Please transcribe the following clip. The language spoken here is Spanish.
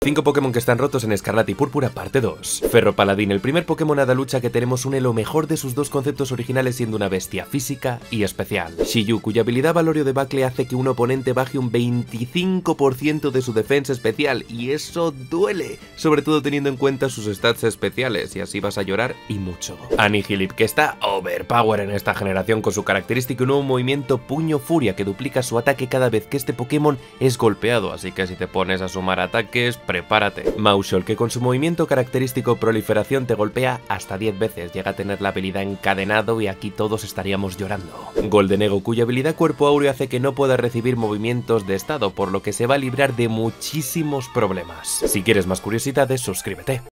5 Pokémon que están rotos en Escarlata y Púrpura parte 2. Ferro Paladín, el primer Pokémon hada lucha que tenemos, une lo mejor de sus dos conceptos originales siendo una bestia física y especial. Shiyu, cuya habilidad Valorio Debacle hace que un oponente baje un 25% de su defensa especial, y eso duele, sobre todo teniendo en cuenta sus stats especiales, y así vas a llorar y mucho. Anihilip, que está overpower en esta generación con su característico y nuevo movimiento Puño Furia, que duplica su ataque cada vez que este Pokémon es golpeado, así que si te pones a sumar ataques, prepárate. Maushol, que con su movimiento característico Proliferación te golpea hasta 10 veces, llega a tener la habilidad Encadenado y aquí todos estaríamos llorando. Goldenego, cuya habilidad Cuerpo Áureo hace que no pueda recibir movimientos de estado, por lo que se va a librar de muchísimos problemas. Si quieres más curiosidades, suscríbete.